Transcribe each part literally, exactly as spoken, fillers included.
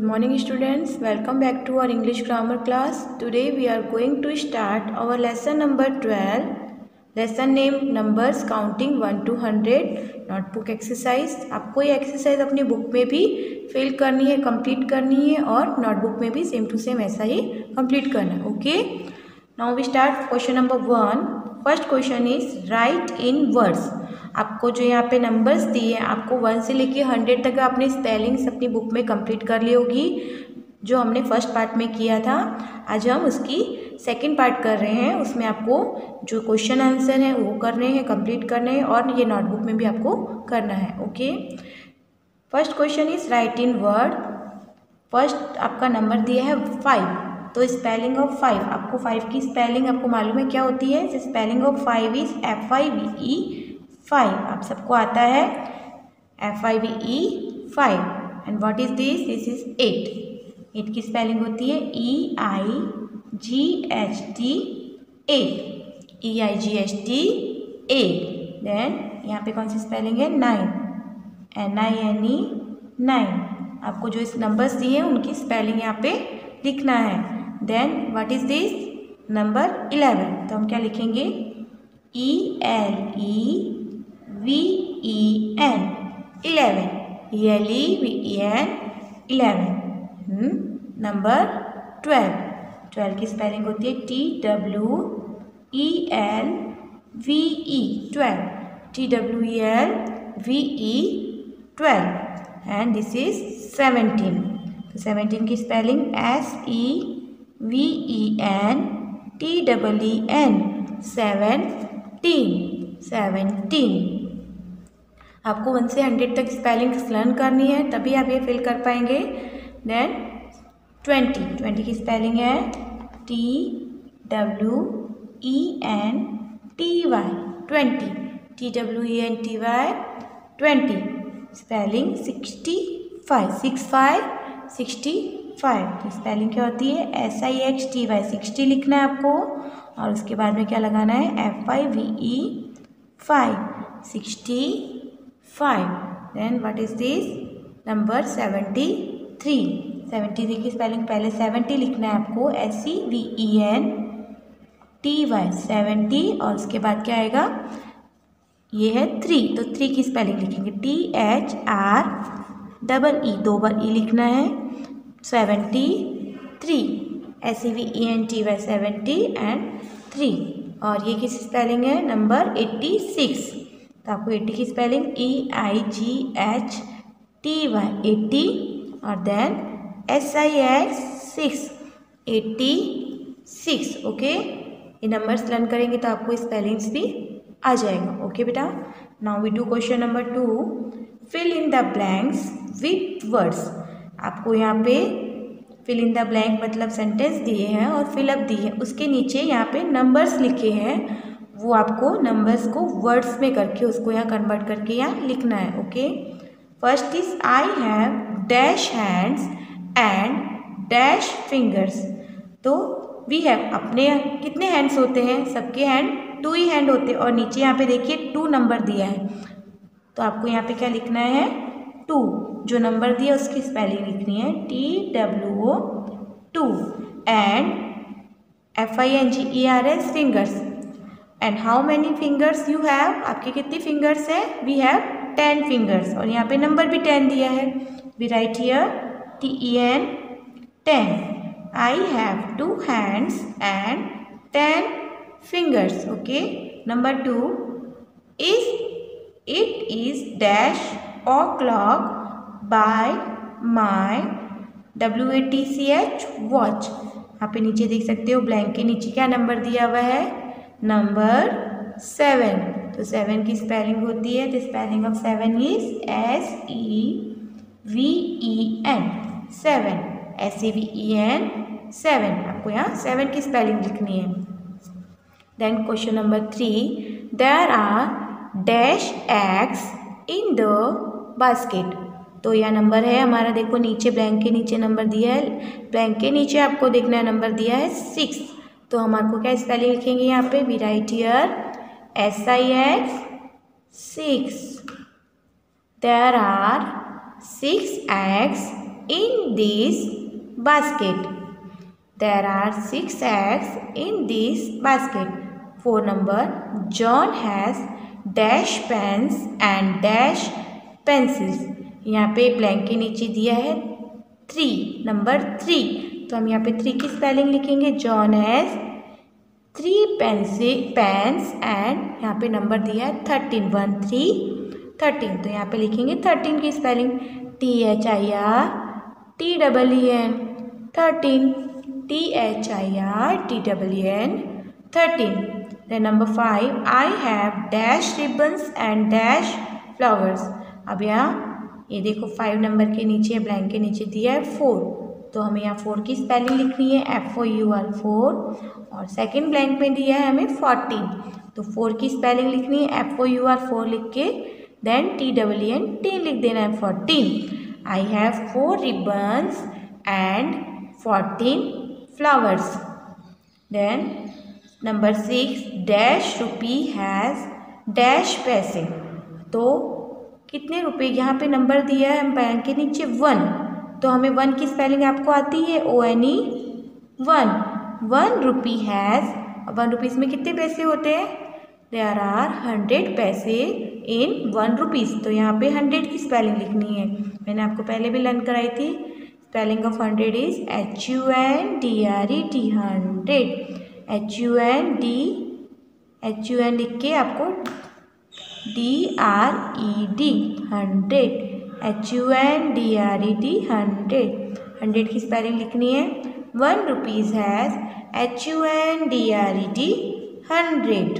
morning students, welcome back to our English grammar class. Today we are going to start our lesson number twelve. Lesson name numbers counting one to one hundred. Notebook exercise. आपको ये exercise अपनी book में भी fill करनी है, complete करनी है और नोटबुक में भी सेम टू सेम ऐसा ही कंप्लीट करना है. Okay, now we start question number one. First question is write in words. आपको जो यहाँ पे नंबर्स दिए हैं, आपको वन से लेके हंड्रेड तक आपने स्पेलिंग्स अपनी बुक में कंप्लीट कर ली होगी, जो हमने फर्स्ट पार्ट में किया था. आज हम उसकी सेकंड पार्ट कर रहे हैं. उसमें आपको जो क्वेश्चन आंसर हैं वो करने हैं, कंप्लीट करने हैं और ये नोटबुक में भी आपको करना है. Okay, first question is write in word. First आपका नंबर दिया है फाइव, तो स्पेलिंग ऑफ फाइव, आपको फाइव की स्पेलिंग आपको मालूम है क्या होती है. Spelling of five is F I V E five. आप सबको आता है F I V E five. And what is this? This is eight. Eight की स्पेलिंग होती है E I G H T eight. E I G H T eight. Then यहाँ पे कौन सी स्पेलिंग है? Nine. N I N E nine. आपको जो इस नंबर्स दिए हैं उनकी स्पेलिंग यहाँ पे लिखना है. Then what is this? Number eleven. तो हम क्या लिखेंगे? E L E V E N eleven. E L E V E N eleven. Number twelve. Twelve की स्पेलिंग होती है T W E L V E twelve. T W E L V E twelve. And this is seventeen. तो seventeen की spelling S E V E N T double E N. Seventeen. Seventeen. आपको one से hundred तक spellings learn करनी है, तभी आप ये फिल कर पाएंगे. Then twenty. ट्वेंटी की स्पेलिंग है T W E N T Y. Twenty. T W E N T Y twenty. Spelling sixty five. Six five sixty five. की स्पेलिंग क्या होती है? S I X T Y. Sixty लिखना है आपको और उसके बाद में क्या लगाना है? F I V E five. Sixty five. Then what is this? Number seventy three. Seventy three की स्पेलिंग पहले सेवेंटी लिखना है आपको, S C V E N T Y. Seventy. और उसके बाद क्या आएगा? ये है थ्री, तो थ्री की स्पेलिंग लिखेंगे T H R double E. दो बार ई लिखना है. Seventy three. S C V E N T Y. Seventy and three. और ये किस स्पेलिंग है? Number eighty six. तो आपको एट्टी की spelling E I G H T Y eighty. और then S I X six. Eighty six. Okay, ये numbers learn करेंगे तो आपको स्पेलिंग्स भी आ जाएगा. ओके बेटा, now we do question number two. Fill in the blanks with words. आपको यहाँ पे फिल इन द ब्लैंक मतलब सेंटेंस दिए हैं और फिलअप दी है, उसके नीचे यहाँ पे नंबर्स लिखे हैं, वो आपको नंबर्स को वर्ड्स में करके उसको यहाँ कन्वर्ट करके यहाँ लिखना है. Okay, first is I have dash hands and dash fingers. तो वी हैव, अपने कितने हैंड्स होते हैं? सबके हैंड टू ही हैंड होते हैं. और नीचे यहाँ पे देखिए टू नंबर दिया है, तो आपको यहाँ पे क्या लिखना है? टू. जो नंबर दिया उसकी स्पेलिंग लिखनी है T W O two. And F I N G E R S fingers. And how many fingers you have? आपके कितनी फिंगर्स है? We have ten fingers. और यहाँ पे नंबर भी टेन दिया है. We write here T E N ten. I have two hands and ten fingers. Okay, number two is it is dash o'clock by my W A T C H watch. यहाँ पे नीचे देख सकते हो blank के नीचे क्या number दिया हुआ है? Number seven. तो सेवन की स्पेलिंग होती है, the spelling of seven is S E V E N. Seven. S E V E N seven. आपको यहाँ सेवन की स्पेलिंग लिखनी है. Then question number three. There are dash eggs in the basket. तो यह number है हमारा, देखो नीचे ब्लैंक के नीचे नंबर दिया है. ब्लैंक के नीचे आपको देखना है नंबर दिया है सिक्स. तो हम आपको क्या स्पेलिंग लिखेंगे यहाँ पे? We write here S I X six. There are six eggs in this basket. There are six eggs in this basket. Four number. John has dash pens and dash pencils. यहाँ पे blank के नीचे दिया है three, number three, तो हम यहाँ पे थ्री की स्पेलिंग लिखेंगे. John has three pencil pens and यहाँ पे नंबर दिया है थर्टीन, वन थ्री थर्टीन, तो यहाँ पे लिखेंगे थर्टीन की spelling T H I R T double E N thirteen, T H I R T double E N thirteen. Then number five. I have dash ribbons and dash flowers. अब यहाँ ये देखो five number के नीचे blank के नीचे दिया है फोर, तो हमें यहाँ फोर की स्पेलिंग लिखनी है F O U R four, और सेकंड ब्लैंक में दिया है हमें फोर्टीन, तो फोर की स्पेलिंग लिखनी है F O U R four लिख के then T double E N T लिख देना है fourteen. I have four ribbons and fourteen flowers. Then number six. Dash rupee has dash paise. तो कितने रुपए यहाँ पे नंबर दिया है बैंक के नीचे वन, तो हमें वन की स्पेलिंग आपको आती है O N E one. One rupee has, one rupees में कितने पैसे होते हैं? देयर आर हंड्रेड पैसे इन वन रुपीज़, तो यहाँ पे हंड्रेड की स्पेलिंग लिखनी है. मैंने आपको पहले भी लर्न कराई थी. Spelling of hundred is H U N D R E T hundred. H U N D H U N लिख के आपको D R E D hundred, H U N D R E D hundred. Hundred की spelling लिखनी है. One rupees has H U N D R E D hundred.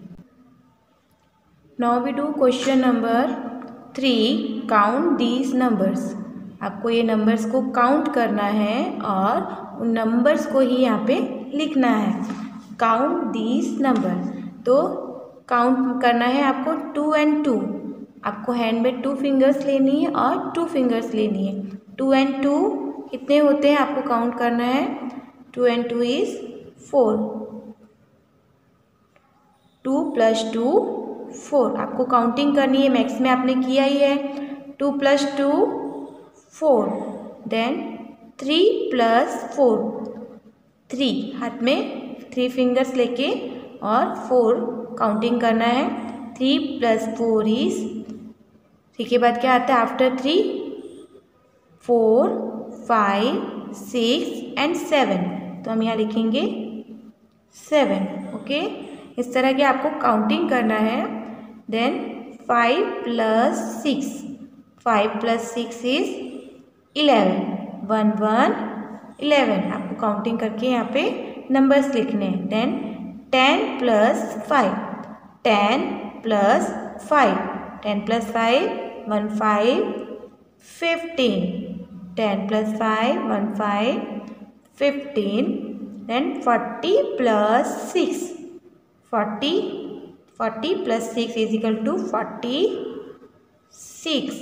Now we do question number three. Count these numbers. आपको ये numbers को count करना है और उन नंबर्स को ही यहाँ पे लिखना है. काउंट दीज नंबर, तो काउंट करना है आपको टू एंड टू. आपको हैंड में टू फिंगर्स लेनी है और टू फिंगर्स लेनी है. टू एंड टू कितने होते हैं आपको काउंट करना है. Two and two is four. Two plus two four. आपको काउंटिंग करनी है, मैक्स में आपने किया ही है. Two plus two four. Then three plus four. Three हाथ में थ्री फिंगर्स लेके और फोर काउंटिंग करना है. Three plus four is, three के बाद क्या आता है after three? Four, five, six and seven, तो हम यहाँ लिखेंगे सेवन. ओके, इस तरह के आपको काउंटिंग करना है. Then five plus six. Five plus six is eleven. One one eleven. आपको काउंटिंग करके यहाँ पे नंबर्स लिखने हैं. Then ten plus five. Ten plus five. Ten plus five one five fifteen. Ten plus five one five fifteen. Then forty plus six. Forty. Forty plus six is equal to forty six.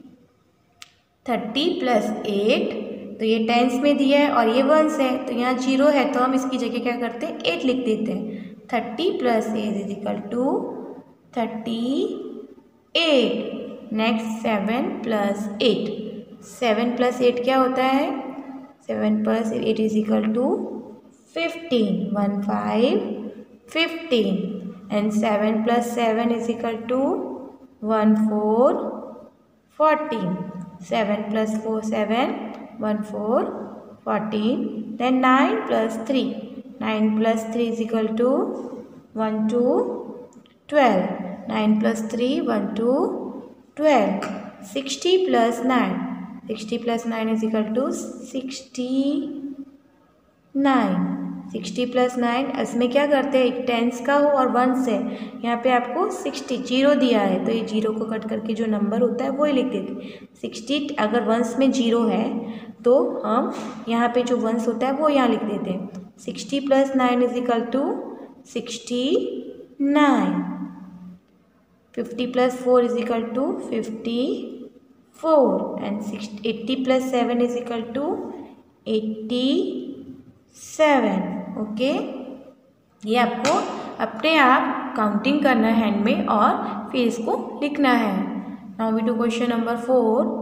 Thirty plus eight, तो ये tense में दिया है और ये once है, तो यहाँ जीरो है, तो हम इसकी जगह क्या करते हैं एट लिख देते हैं. Thirty plus eight is equal to thirty eight. Next seven plus eight. सेवन प्लस एट क्या होता है? Seven plus eight is equal to fifteen. One five fifteen. And seven plus seven is equal to one four fourteen. Seven plus four seven, one four fourteen. Then nine plus three. Nine plus three is equal to one two twelve. Nine plus three one two twelve. Sixty plus nine. Sixty plus nine is equal to sixty nine. Sixty plus nine, इसमें क्या करते हैं, एक tense का हो और one से. यहाँ पे आपको सिक्सटी जीरो दिया है, तो ये जीरो को कट करके जो नंबर होता है वही लिख देते. सिक्सटी अगर वंस में जीरो है तो हम यहाँ पे जो वंस होता है वो यहाँ लिख देते हैं. Sixty plus nine is equal to sixty nine. Fifty plus four is equal to fifty four. And six eighty plus seven is equal to eighty seven. Okay, ये आपको अपने आप काउंटिंग करना है हैंड में और फिर इसको लिखना है. Now we do question number four.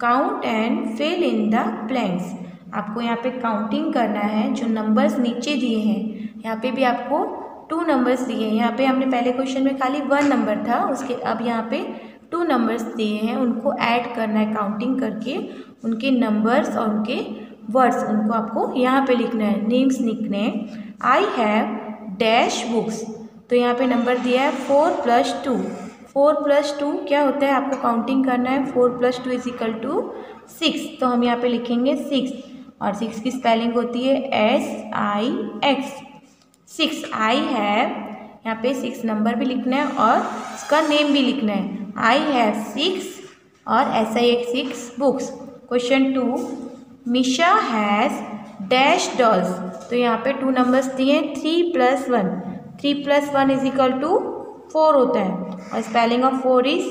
Count and fill in the blanks. आपको यहाँ पे काउंटिंग करना है। जो नंबर्स नीचे दिए हैं, यहाँ पे भी आपको टू नंबर्स दिए हैं। यहाँ पे हमने पहले क्वेश्चन में खाली वन नंबर था, उसके अब यहाँ पे टू नंबर्स दिए हैं, उनको ऐड करना है काउंटिंग करके। उनके नंबर्स और उनके वर्ड्स उनको आपको यहाँ पे लिखना है, नेम्स लिखने हैं। आई हैव डैश बुक्स, तो यहाँ पे नंबर दिया है four plus two. Four plus two क्या होता है, आपको काउंटिंग करना है। Four plus two is equal to six, तो हम यहाँ पे लिखेंगे सिक्स। और सिक्स की स्पेलिंग होती है S I X, six. I have, यहाँ पे सिक्स नंबर भी लिखना है और उसका नेम भी लिखना है। आई हैव सिक्स और S I X six books. Question two, Misha has dash dolls, तो यहाँ पे टू नंबर्स दिए हैं, three plus one. Three plus one is equal to four होता है और spelling of four is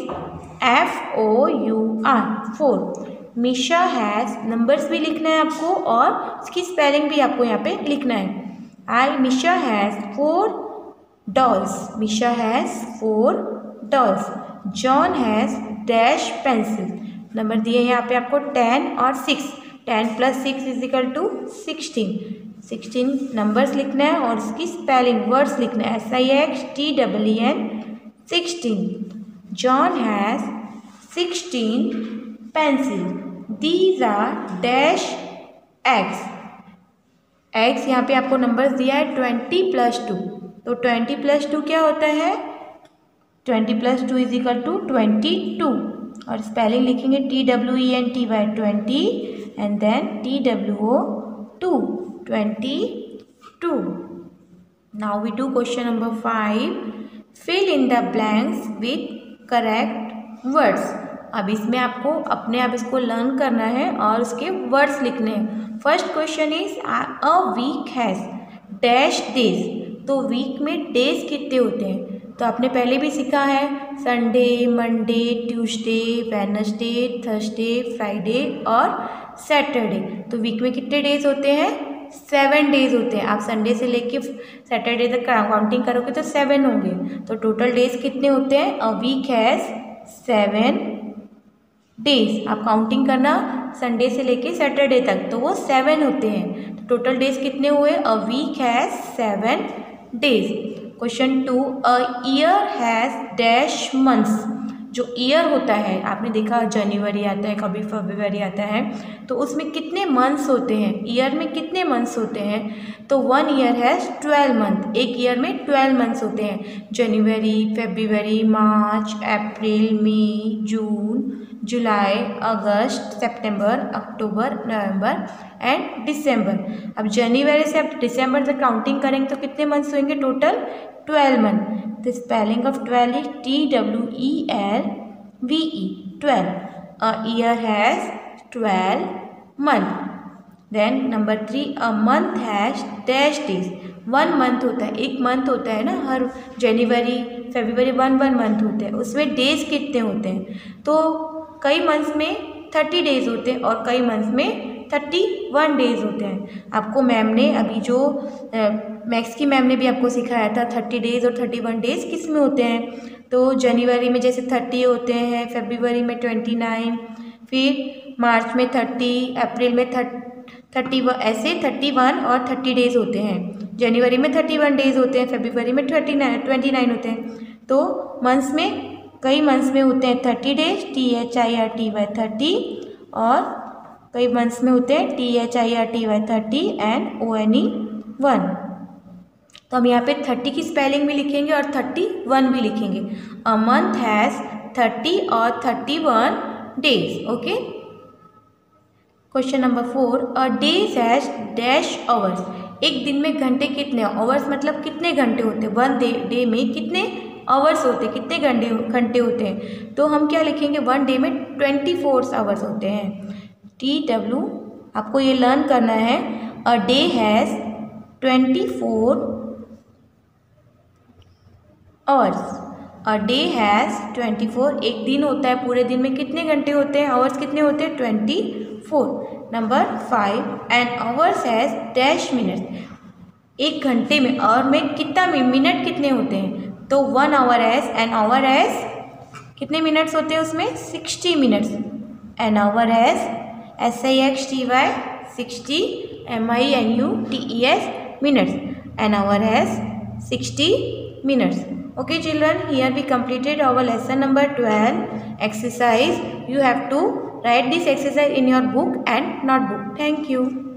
F O U R, four. Misha has, numbers भी लिखना है आपको और उसकी स्पेलिंग भी आपको यहाँ पे लिखना है। I Misha has four dolls, Misha has four dolls. John has dash pencil, number दिए यहाँ पे आपको टेन और six. Ten plus six is equal to sixteen. Sixteen numbers लिखना है और उसकी स्पेलिंग वर्ड्स लिखना है, S I X T W N, sixteen. John has sixteen pencil, these are dash eggs. Eggs यहाँ पे आपको नंबर्स दिया है ट्वेंटी प्लस टू, तो ट्वेंटी प्लस टू क्या होता है, twenty plus two is equal to twenty two. और स्पेलिंग लिखेंगे T W E N T Y, twenty, and then T W O two, twenty two. Now we do question number five, fill in the blanks with correct words. अब इसमें आपको अपने आप इसको learn करना है और उसके वर्ड्स लिखने हैं। First question is a week has dash days, तो वीक में डेज कितने होते हैं, तो आपने पहले भी सीखा है, Sunday, Monday, Tuesday, Wednesday, Thursday, Friday और सैटरडे। तो वीक में कितने डेज होते हैं, सेवन डेज होते हैं। आप संडे से लेके सैटरडे तक काउंटिंग करोगे तो सेवन होंगे, तो टोटल डेज कितने होते हैं, a week has seven days. आप काउंटिंग करना संडे से लेके सैटरडे तक, तो वो सेवन होते हैं। तो टोटल डेज कितने हुए, a week has seven days. Question two, a year has dash months, जो ईयर होता है आपने देखा जनवरी आता है, कभी फरवरी आता है, तो उसमें कितने मंथ्स होते हैं, ईयर में कितने मंथ्स होते हैं, तो one year has twelve month, एक ईयर में ट्वेल्व मंथ्स होते हैं। जनवरी, फरवरी, मार्च, अप्रैल, मई, जून, जुलाई, अगस्त, सितंबर, अक्टूबर, नवंबर एंड दिसंबर। अब जनवरी से अब दिसंबर तक काउंटिंग करेंगे तो कितने मंथ्स होंगे, total twelve month. The spelling of twelve is T W E L V E, twelve. A year has twelve month. Then number three, a month has dash days, one month होता है, एक month होता है ना, हर जनवरी फरवरी one one month होते हैं, उसमें डेज कितने होते हैं, तो कई मंथ्स में थर्टी डेज होते हैं और कई मंथ्स में थर्टी वन डेज होते हैं। आपको मैम ने अभी जो मैथ्स की मैम ने भी आपको सिखाया था, थर्टी डेज और थर्टी वन डेज किस में होते हैं, तो जनवरी में जैसे थर्टी होते हैं, फरवरी में ट्वेंटी नाइन, फिर मार्च में थर्टी, अप्रैल में थर्टी, ऐसे थर्टी वन और थर्टी डेज होते हैं। जनवरी में थर्टी वन डेज होते हैं, फरवरी में ट्वेंटी नाइन ट्वेंटी नाइन होते हैं। तो मंथ्स में कई मंथ्स में होते हैं thirty days, T H I R T Y thirty, और कई मंथ्स में होते हैं T H I R T Y thirty and O N E one. तो हम यहाँ पे थर्टी की स्पेलिंग भी लिखेंगे और थर्टी वन भी लिखेंगे। अ मंथ हैज़ थर्टी और thirty one days. Okay, question number four, a days has dash hours, एक दिन में घंटे कितने, आवर्स मतलब कितने घंटे होते हैं, वन डे डे में कितने आवर्स होते हैं, कितने घंटे घंटे होते हैं, तो हम क्या लिखेंगे, वन डे में ट्वेंटी फोर आवर्स होते हैं। टी डब्ल्यू आपको ये लर्न करना है, a day has twenty four hours. A day has twenty four, एक दिन होता है, पूरे दिन में कितने घंटे होते हैं, आवर्स कितने होते हैं, twenty four. Number five, an hours has dash minutes, एक घंटे में और में कितना मिनट कितने होते हैं, तो one hour has, an hour has कितने मिनट्स होते हैं उसमें, sixty minutes. An hour has S I X T Y sixty, M I N U T E S minutes. An hour has sixty minutes. Okay children, here we completed our lesson number twelve. Exercise. You have to write this exercise in your book and notebook. Thank you.